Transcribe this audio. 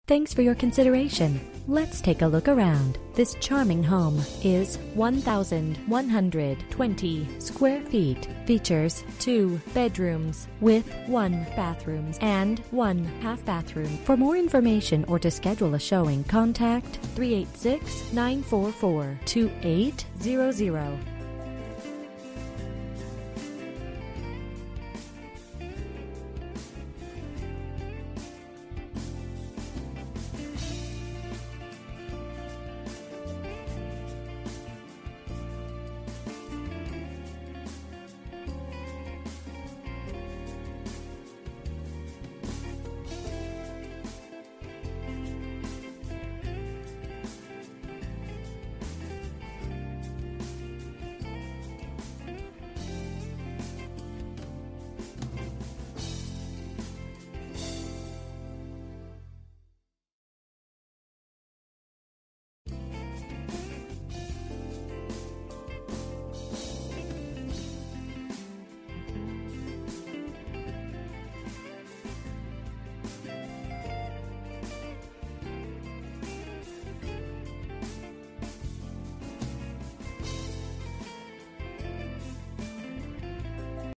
Thanks for your consideration. Let's take a look around. This charming home is 1,120 square feet. Features 2 bedrooms with 1 bathroom and 1 half bathroom. For more information or to schedule a showing, contact 386-944-2800.